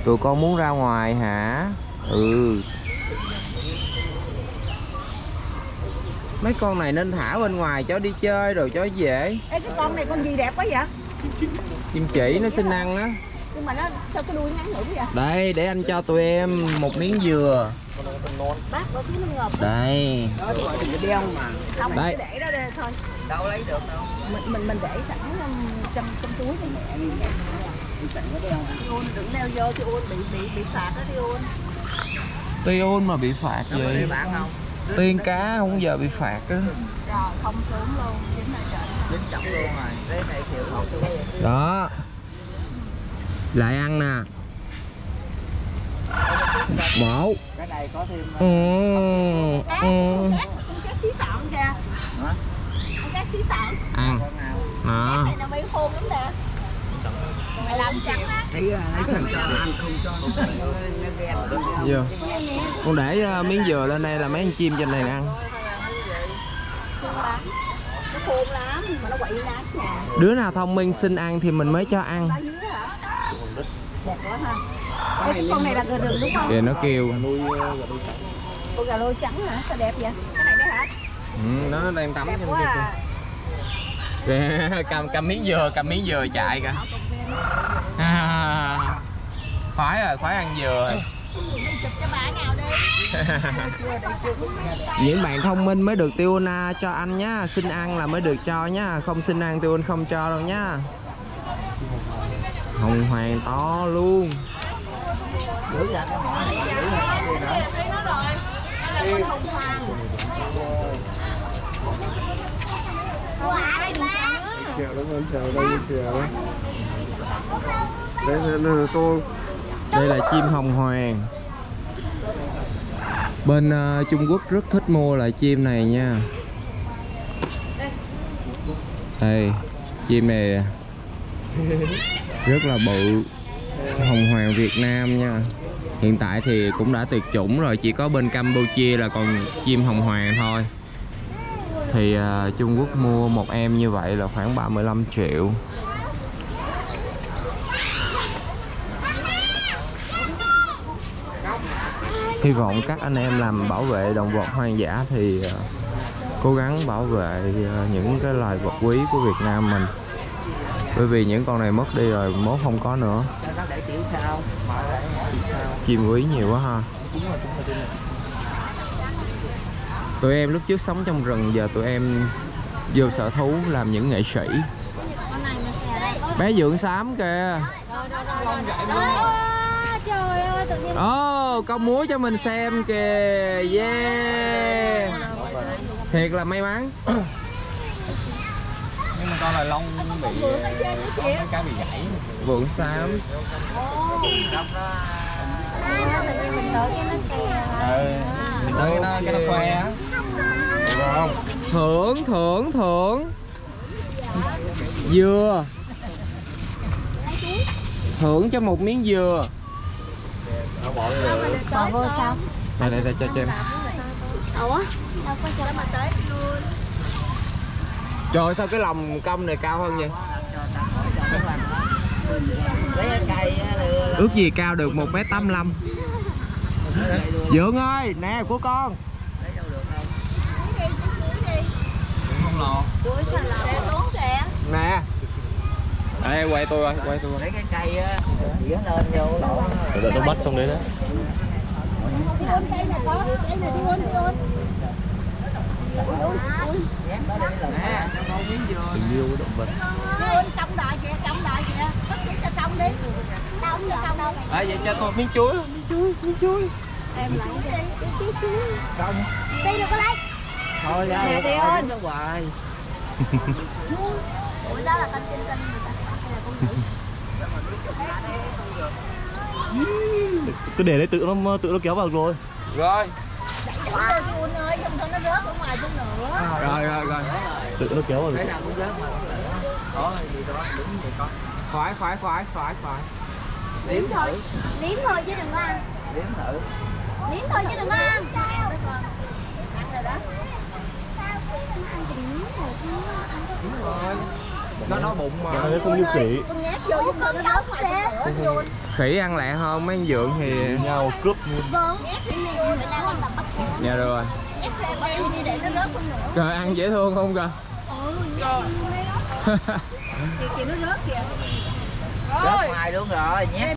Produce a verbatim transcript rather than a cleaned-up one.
Tụi con muốn ra ngoài hả? Ừ. Mấy con này nên thả bên ngoài cho đi chơi rồi cho dễ. Ê, cái con này con gì đẹp quá vậy? Chim chỉ nó xin ăn á. Nhưng mà nó sao cái đuôi ngắn ngủn vậy? Đây để anh cho tụi em một miếng dừa. Bác có thứ nó ngọt. Đây. Đeo mà. Không, đây. để đó đây thôi. Đâu lấy được đâu. Mình mình mình để sẵn trong trong túi đi mẹ. Ôn đừng leo vô thì ôn bị bị bị phạt đó đi ôn. Tion mà bị phạt gì? Tiên cá không giờ bị phạt á. Rồi không xuống luôn, chính là trời. Dính trọng luôn rồi. Đây này kiểu đó. Lại ăn nè. Bộ. cái này có thêm Ừ. Ừ. Con cá xí sọn kìa. Hả? Con cá xí sọn. Ăn. Đó. Cái này nó bị khôn lắm nè. Mày làm trắng á. thấy lấy chân cho ăn không cho nó ghen. Dừa. Con để uh, miếng dừa lên đây là mấy con chim trên này ăn. Nó khôn lắm mà nó quậy lá nhà. Đứa nào thông minh xin ăn thì mình mới cho ăn. Đẹp quá ha. Ê, cái con này là gà rừng đúng không? Kìa nó kêu. Con gà lôi trắng hả? Sao đẹp vậy? Cái này đây hả? Ừ, nó đang tắm Đẹp trên quá à. kìa. cầm cầm miếng dừa, cầm miếng dừa chạy kìa. À, khoái rồi, khoái ăn dừa. Chụp cho bà nào đi. Những bạn thông minh mới được Tiêu Na cho ăn nhá, xin ăn là mới được cho nhá, không xin ăn Tiêu không cho đâu nhá. Hồng hoàng to luôn. Giữ ra cái mỏ này, giữ ra cái kia đó. Thấy nó rồi. Đây là con hồng hoàng. Chào đó anh, chào đây, chào đây là cô. Đây là chim hồng hoàng. Bên uh, Trung Quốc rất thích mua loại chim này nha. Đây, chim này rất là bự. Hồng hoàng Việt Nam nha. Hiện tại thì cũng đã tuyệt chủng rồi, chỉ có bên Campuchia là còn chim hồng hoàng thôi. Thì uh, Trung Quốc mua một em như vậy là khoảng ba mươi lăm triệu. Hy vọng các anh em làm bảo vệ động vật hoang dã thì uh, cố gắng bảo vệ uh, những cái loài vật quý của Việt Nam mình. Bởi vì những con này mất đi rồi, mốt không có nữa. Chim quý nhiều quá ha. Tụi em lúc trước sống trong rừng, giờ tụi em vô sở thú làm những nghệ sĩ. Bé Dượng Xám kìa. Ồ, oh, con múa cho mình xem kìa. Yeah. Thiệt là may mắn. Nhưng mà con là lông bị cái bị gãy. Vượng Xám. Ừ, mình tới cái nó, cái nó khoe á. Không? Thưởng, thưởng, thưởng. Dừa. Thưởng cho một miếng dừa. Bỏ vô sao? Đây, đây, đây, cho cho em. Ủa? Đâu có cho mà tới luôn. Trời ơi, sao cái lòng cong này cao hơn vậy? Ước gì cao được một mét tám mươi lăm. Dượng ơi, nè của con. Không lò. Nè. Đây quay tôi ơi, quay tôi. Lấy cái cây á, chỉ lên vô lỗ. Để tôi bắt trong đấy đấy. Cây này có, cây này đi ôn, đi ôn. Nè, nó có miếng dừa. Tình yêu của động vật. Đi ôn trong đợi kìa, trong đợi kìa. Bác sĩ cho trong đi. Đâu cho trong đâu. À vậy cho tôi miếng chuối, miếng chuối, miếng chuối. Em lấy đi. Chuối chuối. Không. Đi được có lấy. Thôi ra nè, đi ôn. Nó hoài. Ủa đó là con trên kênh người ta. Cứ để đấy tự nó tự nó kéo vào rồi. Rồi. Ôi Ôn ơi, không thôi nó rớt ở ngoài chút nữa. Rồi rồi rồi. Tự nó kéo vào rồi. Cái nào cũng rớt mà. Có gì đó đúng vậy con. Khoái khoái khoái khoái khoái. Liếm thôi. Liếm thôi chứ đừng có ăn. Liếm thử. Liếm thôi chứ đừng có ăn. Ăn rồi đó. Sao khi nó ăn thì liếm rồi chứ. Nó nói bụng mà. Nó không như kỹ. Con nhét vô vô nó rớt lại nữa luôn. Khỉ ăn lẹ hơn mấy con dượng thì nhau cướp luôn. Vâng. dạ rồi. Đi để nó rớt không nữa. Trời ăn dễ thương không kìa. Ừ, kìa kìa nó rớt kìa. Rớt ngoài luôn rồi nhé.